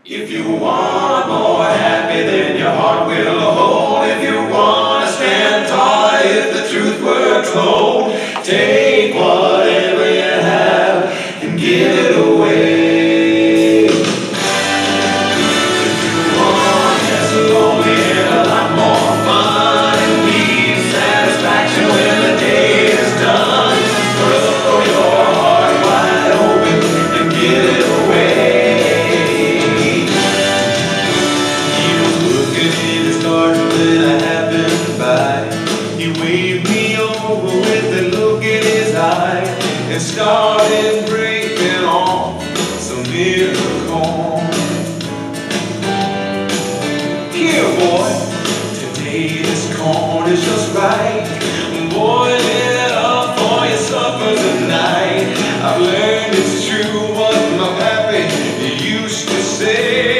If you want more happy, then your heart will hold. If you want to stand tall, if the truth were told, take whatever you have and give it away. If you want less lonely and a lot more fun and need satisfaction when the day is done, throw your heart wide open and give it away. When I happened by, he waved me over with a look in his eye and started breaking off some miracle. Here, boy, today this corn is just right. Boil it up for your supper tonight. I've learned it's true what my pappy used to say.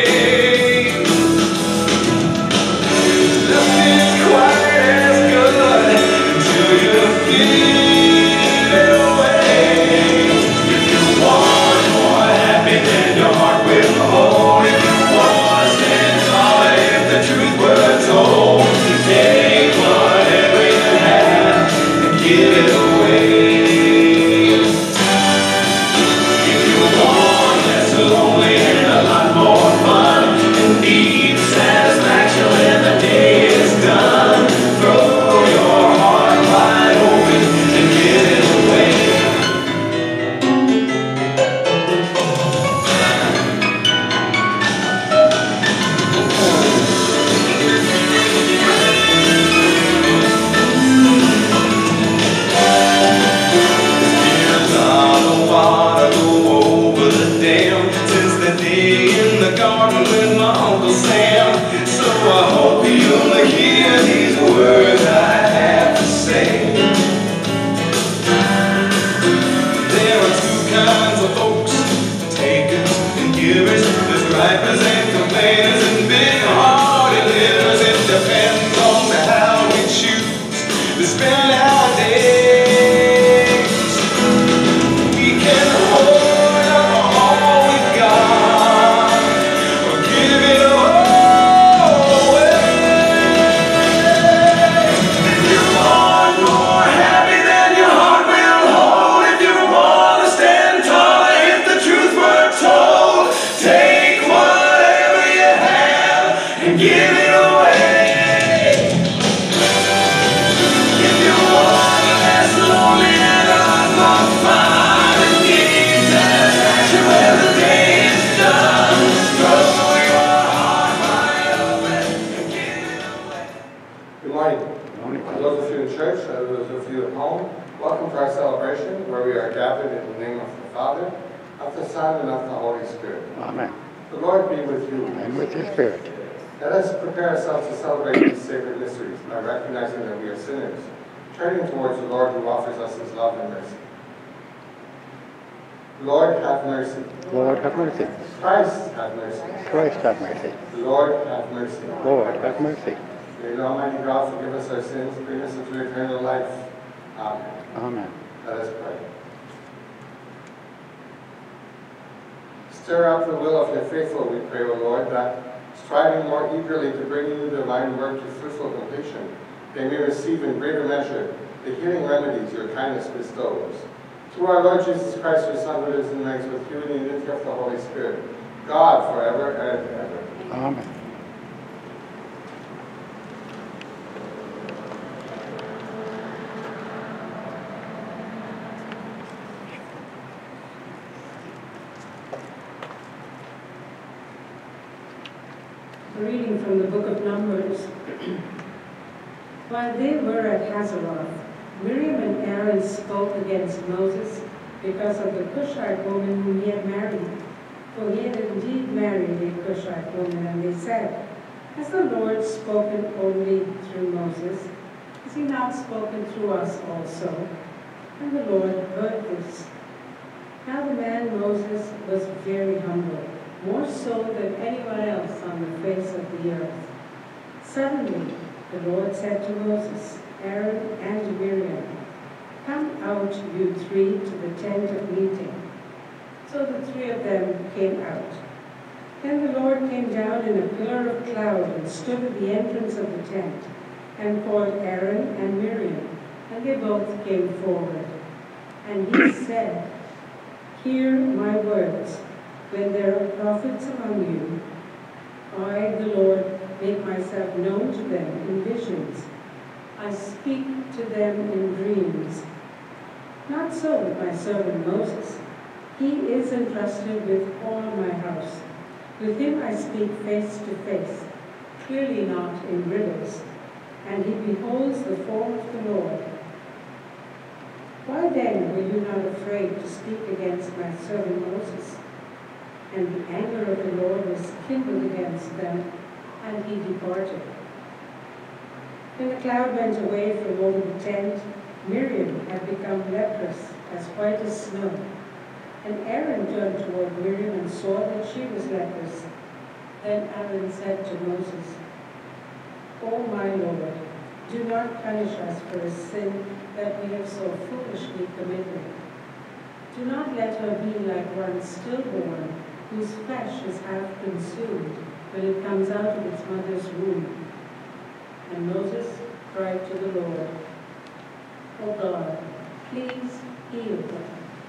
Turning towards the Lord who offers us his love and mercy. Lord, have mercy. Lord, have mercy. Christ, have mercy. Christ, have mercy. Lord, have mercy. Lord, have mercy. May the Almighty God forgive us our sins, bring us into eternal life. Amen. Amen. Let us pray. Stir up the will of your faithful, we pray, O Lord, that, striving more eagerly to bring you the divine work to fruitful completion, they may receive in greater measure the healing remedies your kindness bestows. Through our Lord Jesus Christ, your Son, who lives and reigns with you in the unity of the Holy Spirit, God, forever and ever. Amen. A reading from the book of Numbers. While they were at Hazeroth, Miriam and Aaron spoke against Moses because of the Cushite woman whom he had married. For he had indeed married a Cushite woman, and they said, "Has the Lord spoken only through Moses? Has he not spoken through us also?" And the Lord heard this. Now the man Moses was very humble, more so than anyone else on the face of the earth. Suddenly the Lord said to Moses, Aaron, and Miriam, "Come out, you three, to the tent of meeting." So the three of them came out. Then the Lord came down in a pillar of cloud and stood at the entrance of the tent, and called Aaron and Miriam, and they both came forward. And he said, "Hear my words. When there are prophets among you, I, the Lord, make myself known to them in visions. I speak to them in dreams. Not so with my servant Moses. He is entrusted with all my house. With him I speak face to face, clearly not in riddles, and he beholds the form of the Lord. Why then were you not afraid to speak against my servant Moses?" And the anger of the Lord was kindled against them, and he departed. When the cloud went away from over the tent, Miriam had become leprous, as white as snow. And Aaron turned toward Miriam and saw that she was leprous. Then Aaron said to Moses, "O my Lord, do not punish us for a sin that we have so foolishly committed. Do not let her be like one stillborn, whose flesh is half consumed when it comes out of its mother's womb." And Moses cried to the Lord, "O God, please heal her."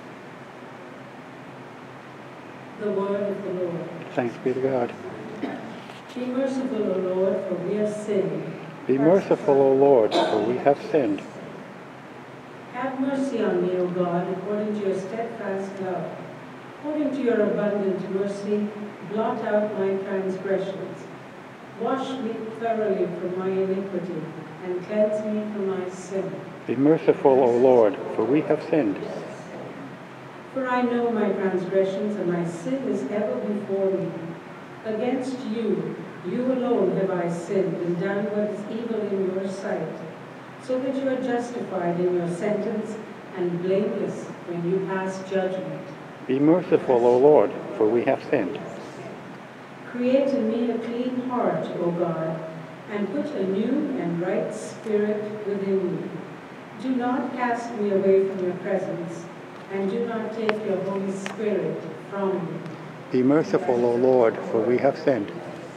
The word of the Lord. Thanks be to God. Be merciful, O Lord, for we have sinned. Be merciful, O Lord, for we have sinned. Have mercy on me, O God, according to your steadfast love. According to your abundant mercy, blot out my transgressions. Wash me thoroughly from my iniquity, and cleanse me from my sin. Be merciful, O Lord, for we have sinned. For I know my transgressions, and my sin is ever before me. Against you, you alone have I sinned, and done what is evil in your sight, so that you are justified in your sentence, and blameless when you pass judgment. Be merciful, O Lord, for we have sinned. Create in me a clean heart, O God, and put a new and right spirit within me. Do not cast me away from your presence, and do not take your Holy Spirit from me. Be merciful, O Lord, for we have sinned.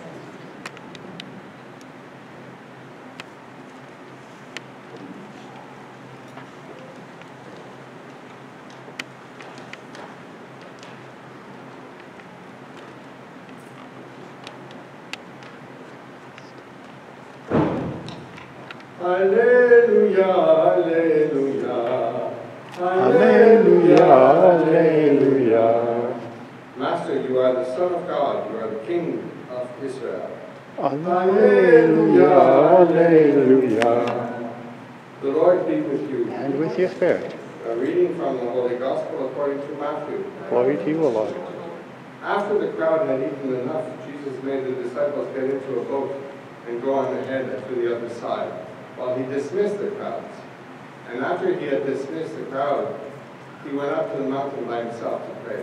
Alleluia, alleluia. Alleluia, alleluia. Master, you are the Son of God, you are the King of Israel. Alleluia, alleluia. The Lord be with you. And with your spirit. A reading from the Holy Gospel according to Matthew. Glory to you, O Lord. After the crowd had eaten enough, Jesus made the disciples get into a boat and go on ahead to the other side, while he dismissed the crowds. And after he had dismissed the crowd, he went up to the mountain by himself to pray.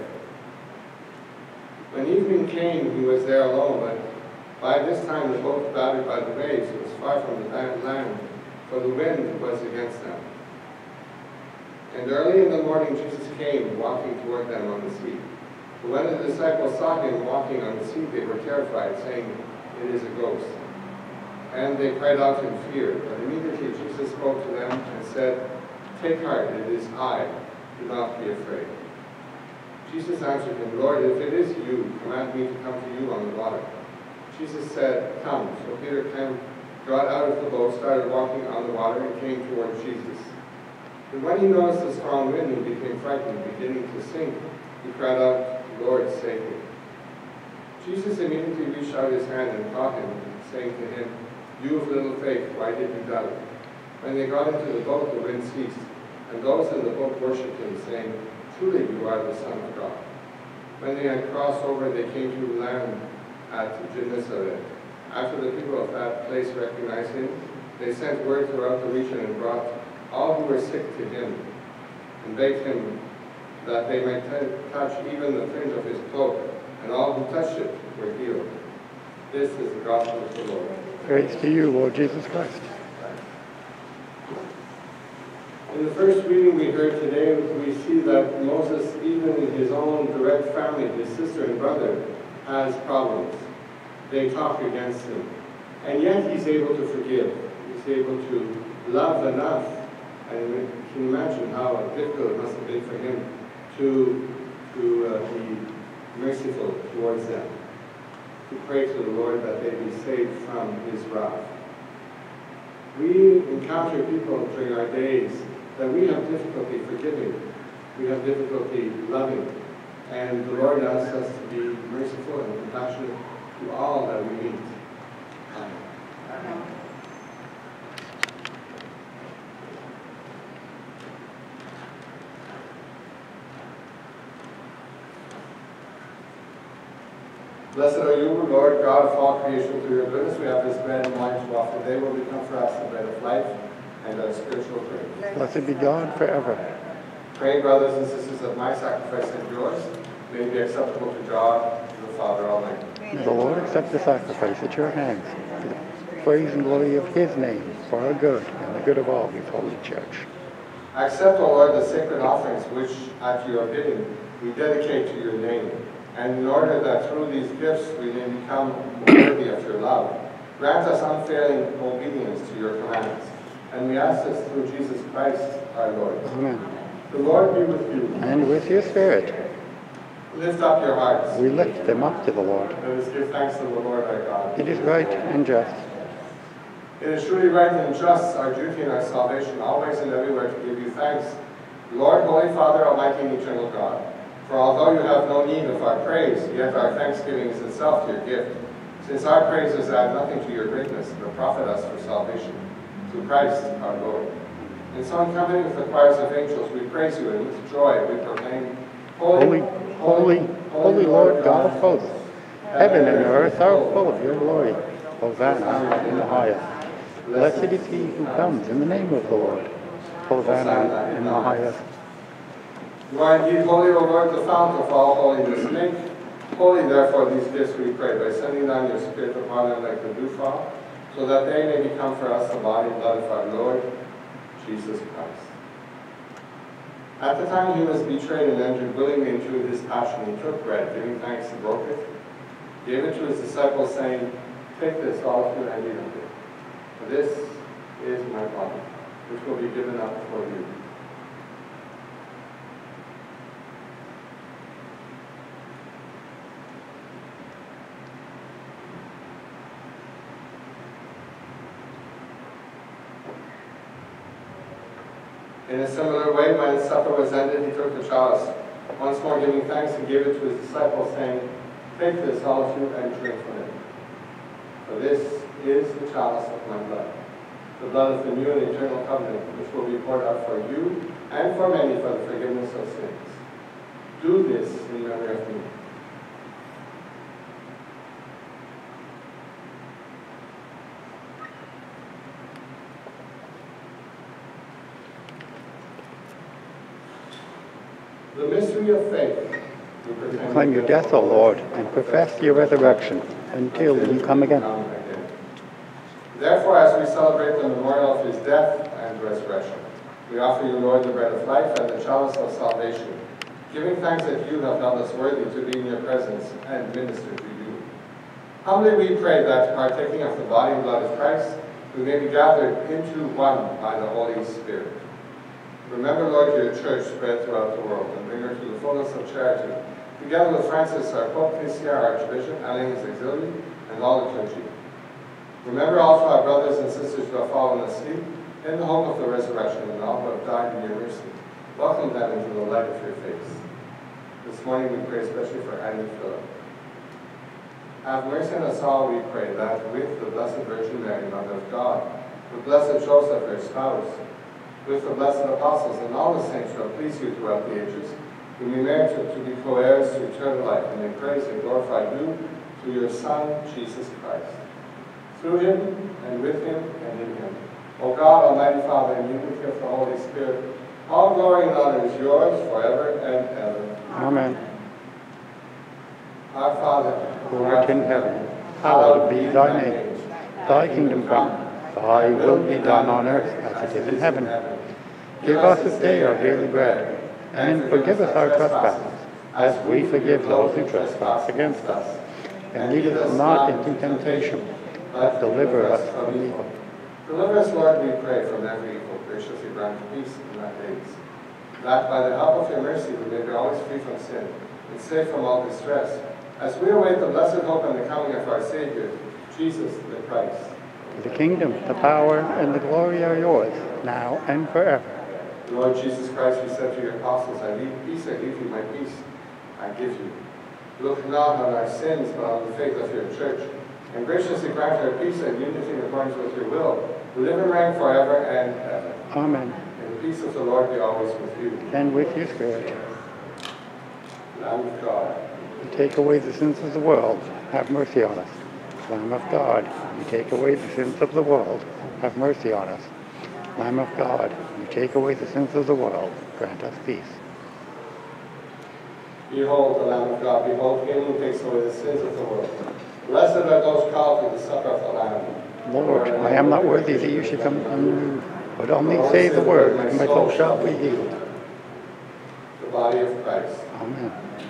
When evening came, he was there alone, but by this time the boat, battered by the waves, was far from the land, for the wind was against them. And early in the morning Jesus came, walking toward them on the sea. But when the disciples saw him walking on the sea, they were terrified, saying, "It is a ghost." And they cried out in fear. But immediately Jesus spoke to them and said, "Take heart, it is I. Do not be afraid." Jesus answered him, "Lord, if it is you, command me to come to you on the water." Jesus said, "Come." So Peter got out of the boat, started walking on the water, and came toward Jesus. And when he noticed a strong wind, he became frightened, beginning to sink. He cried out, "Lord, save me." Jesus immediately reached out his hand and caught him, saying to him, "You of little faith, why did you doubt?" When they got into the boat, the wind ceased, and those in the boat worshipped him, saying, "Truly you are the Son of God." When they had crossed over, they came to land at Gennesaret. After the people of that place recognized him, they sent word throughout the region and brought all who were sick to him, and begged him that they might touch even the fringe of his cloak, and all who touched it were healed. This is the gospel of the Lord. Praise to you, Lord Jesus Christ. In the first reading we heard today, we see that Moses, even in his own direct family, his sister and brother, has problems. They talk against him. And yet he's able to forgive. He's able to love enough. And you can imagine how difficult it must have been for him to be merciful towards them. To pray to the Lord that they be saved from his wrath. We encounter people during our days that we have difficulty forgiving. We have difficulty loving. And the Lord asks us to be merciful and compassionate to all that we meet. Amen. Blessed are you, Lord God of all creation. Through your goodness we have this bread and wine to offer. They will become for us the bread of life and our spiritual drink. Blessed be God forever. Pray, brothers and sisters, that my sacrifice and yours may be acceptable to God, the Father Almighty. May the Lord accept the sacrifice at your hands, for the praise and glory of his name, for our good and the good of all his holy church. Accept, O Lord, the sacred offerings which, at your bidding, we dedicate to your name, and in order that through these gifts we may become worthy of your love, grant us unfailing obedience to your commands. And we ask this through Jesus Christ, our Lord. Amen. The Lord be with you. And with your spirit, Lift up your hearts. we lift them up to the Lord. Let us give thanks to the Lord our God. It is right and just. It is truly right and just, our duty and our salvation, always and everywhere to give you thanks, Lord, Holy Father, Almighty and eternal God. For although you have no need of our praise, yet our thanksgiving is itself your gift, since our praises add nothing to your greatness, but profit us for salvation, through Christ our Lord. And so in company with the choirs of angels, we praise you, and with joy we proclaim, Holy, holy, holy Lord God of hosts, heaven and earth are full of your glory. Hosanna in the highest. Blessed is he who comes in the name of the Lord. Hosanna in the highest. You are indeed holy, O Lord, the fount of all holiness. Make holy, therefore, these gifts, we pray, by sending down your Spirit upon them like the dewfall, so that they may become for us the body and blood of our Lord Jesus Christ. At the time he was betrayed and entered willingly into his passion, he took bread, giving thanks, he broke it, gave it to his disciples, saying, Take this, all of you, and eat of it. For this is my body, which will be given up for you. In a similar way, when supper was ended, he took the chalice. Once more giving thanks, he gave it to his disciples, saying, Take this, all of you, and drink from it. For this is the chalice of my blood, the blood of the new and eternal covenant, which will be poured out for you and for many for the forgiveness of sins. Do this in memory of me. The mystery of faith. We Proclaim your death, O Lord, and profess your resurrection until you come again. Therefore, as we celebrate the memorial of his death and resurrection, we offer you, Lord, the bread of life and the chalice of salvation, giving thanks that you have held us worthy to be in your presence and minister to you. Humbly we pray that, partaking of the body and blood of Christ, we may be gathered into one by the Holy Spirit. Remember, Lord, your church spread throughout the world, and bring her to the fullness of charity, together with Francis, our Pope, Christian, our Archbishop, Alain, his auxiliary, and all the clergy. Remember also our brothers and sisters who have fallen asleep, in the hope of the resurrection, and all who have died in your mercy. Welcome them into the light of your face. This morning we pray especially for Annie Philip. Have mercy on us all, we pray, that with the Blessed Virgin Mary, Mother of God, with Blessed Joseph, her spouse, with the blessed apostles and all the saints who have pleased you throughout the ages, we may merit to be co-heirs to eternal life, and may praise and glorify you through your Son, Jesus Christ. Through him, and with him, and in him. O God, Almighty Father, in unity of the Holy Spirit, all glory and honor is yours forever and ever. Amen. Our Father, Who art in heaven, hallowed be thy name. Thy kingdom come, thy will be done on earth as it is in heaven. Give us this day our daily bread, and forgive us our trespasses, as we forgive those who trespass against us. And lead us not into temptation, but deliver us from evil. Deliver us, Lord, we pray, from every evil. Graciously grant peace in our days, that by the help of your mercy we may be always free from sin and safe from all distress, as we await the blessed hope and the coming of our Savior, Jesus the Christ. The kingdom, the power, and the glory are yours, now and forever. Lord Jesus Christ, you said to your apostles, I leave peace, I leave you my peace, I give you. Look not on our sins, but on the faith of your church, and graciously grant our peace and unity in accordance with your will, who live and reign forever and ever. Amen. And the peace of the Lord be always with you. And with your spirit. Lamb of God, You take away the sins of the world, have mercy on us. Lamb of God, you take away the sins of the world, have mercy on us. Lamb of God, you take away the sins of the world, grant us peace. behold the Lamb of God, behold him who takes away the sins of the world. Blessed are those called to the supper of the Lamb. Lord, I am not worthy that you should come under me, but only say the word, and my soul shall be healed. The body of Christ. Amen.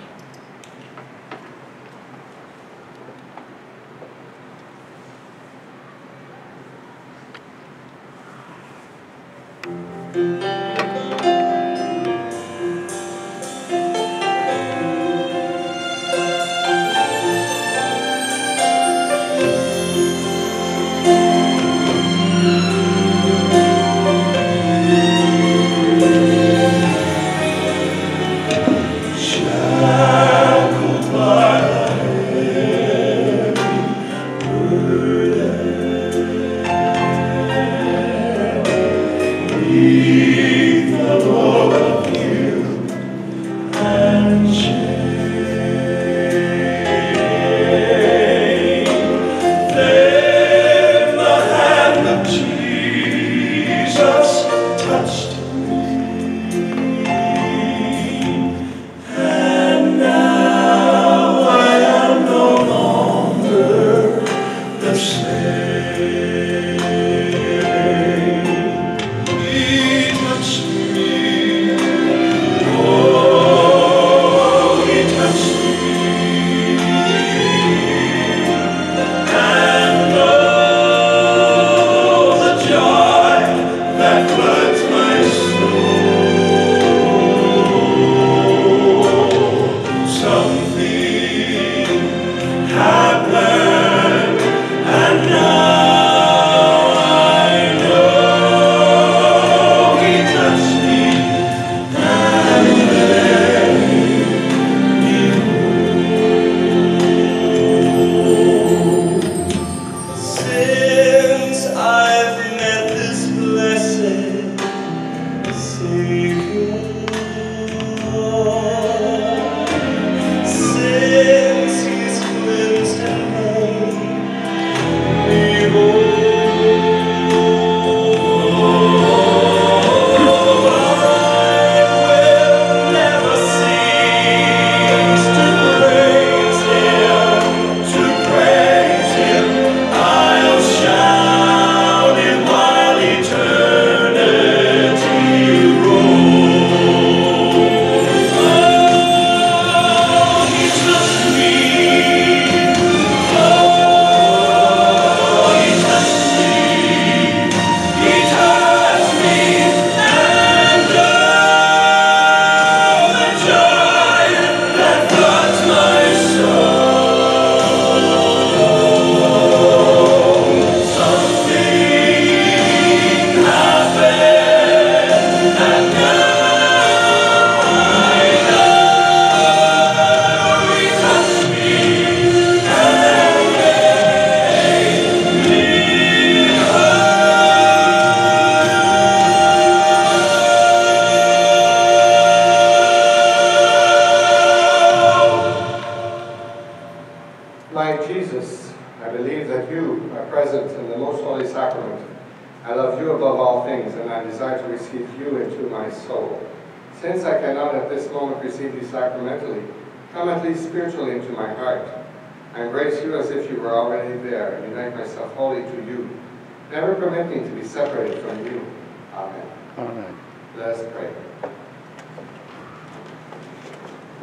Since I cannot at this moment receive you sacramentally, come at least spiritually into my heart. I embrace you as if you were already there, and unite myself wholly to you. Never permit me to be separated from you. Amen. Amen. Let us pray.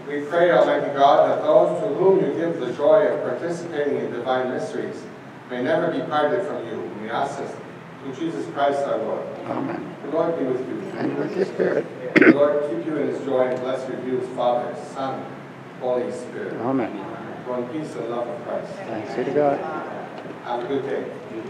We pray, Almighty God, that those to whom you give the joy of participating in divine mysteries may never be parted from you. We ask this through Jesus Christ our Lord. Amen. The Lord be with you. And with your spirit. The Lord keep you in his joy and bless you as Father, Son, Holy Spirit. Amen. Go in peace and love of Christ. Thanks be to God. Have a good day.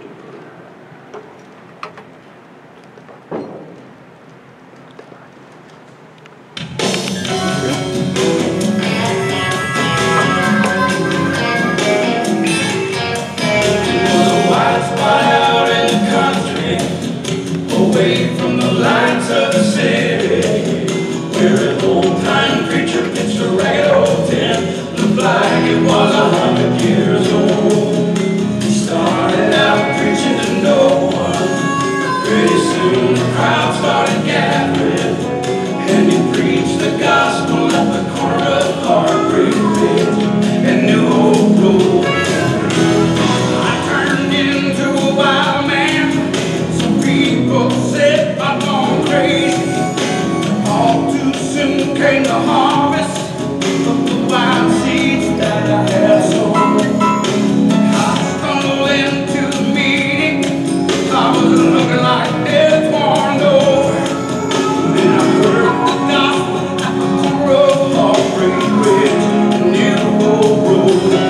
Away from the lights of the city, where an old-time preacher pitched a ragged old tent, looked like it was 100 years old. He started out preaching to no one. Pretty soon the crowd started gathering, and he preached the gospel at the corner of Heartbreak Ridge and New Hope Road. I turned into a wild man. People said I'm gone crazy. All too soon came the harvest of the wild seeds that I had sown. I stumbled into the meeting. I was looking like death warmed over. Then I heard the gospel at the corner of Heartbreak Ridge, New Hope Road.